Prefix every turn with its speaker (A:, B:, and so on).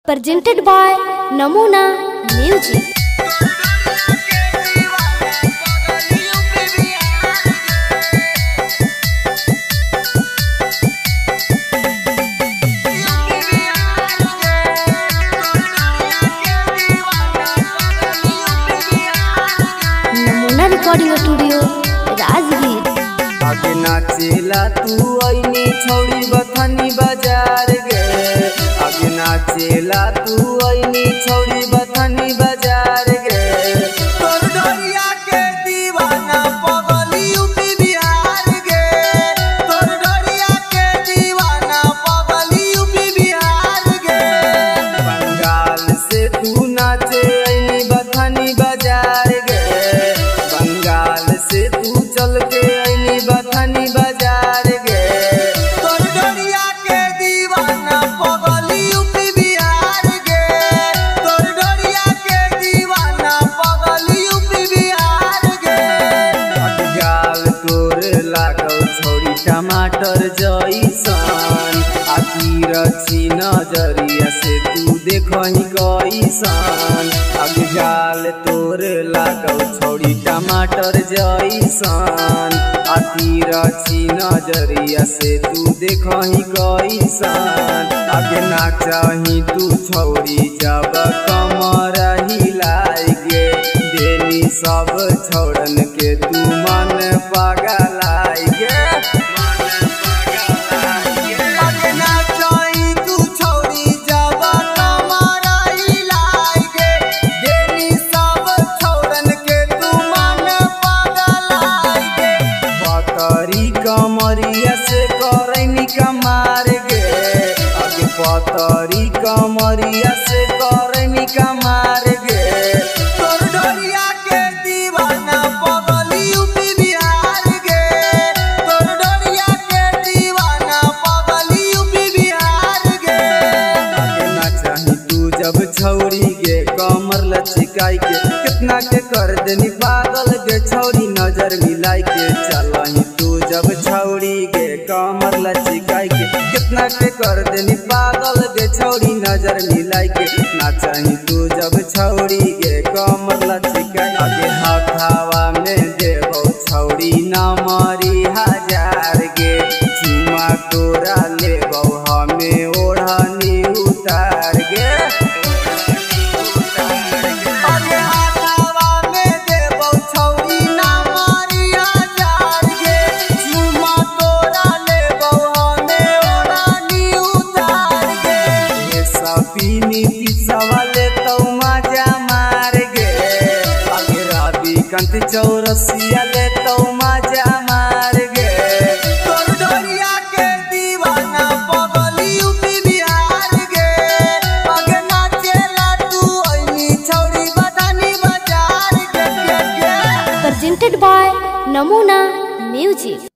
A: Presented by Namuna Music. Namuna Recording Studio, Rajgir.
B: आगे नाचेला तू आईनी छौड़ी बथनी बाजार गे। आगे नाचेला तू आईनी छौड़ी बथनी बाजार गे। तोर डोरिया के दीवाना पगली यूपी बिहार गे। तोर डोरिया के दीवाना पगली यूपी बिहार गे। बंगाल से तू नाचे आईनी बथनी बाजार गे। बंगाल से तू चल के आईनी बथनी बाजार गे। तोर डोरिया के दीवाना पगली यूपी बिहार गे। तोर डोरिया के दीवाना पगली यूपी बिहार गे। अटगाल तोर लागल छोड़ी टमाटर जइसन। आखिर छी नजरिया से तू देखही कैसन। अटगाल तोर लागल छोड़ी टमाटर जइसन। आखिर छी नजरिया से तू देखही कैसन। आगे ना चाही तू छौरी जब कमर हिलाई गे। देनी सब छौड़न के तू मन पगलाई गे। आगे ना चाही तू छौरी जब कमर हिलाई गे। देनी सब छौड़न के तू मन पगलाई गे। पतरी कमरिया से करैनी कमार गे। आगे पतरी कमरिया से करैनी कमार गे। तोर डोरिया के दीवाना पगली यूपी बिहार गे। तोर डोरिया के दीवाना पगली यूपी बिहार गे। आगे ना चाही तू जब छौरी गे कमर लचकाई के। कितना के कर देनी पागल गे छौरी नजर मिलाई के। चलही तू जब छौरी गे कमर लचकाई के। कितना के कर देनी पागल गे छौरी नजर मिलाई के। ना चाही तू जब छौरी गे कमर लचकाई। आगे हवा में देबो छौरी नमरी हजार गे। चुमा तोरा लेबो हमें ओढ़नी उतार गे। आगे हवा में देबो छौरी नमरी हजार गे। चुमा तोरा लेबो हमें ओढ़नी उतार गे। ये सपीनी सवाले तो मजा मार गे। आगे रवि कंत चौरसिया ले तो मजा मार गे। तोर डोरिया के दीवाना पगली यूपी बिहार गे। आगे नाचेला तू आईनी छौड़ी बथनी बाजार गे।
A: Presented by Namuna Music.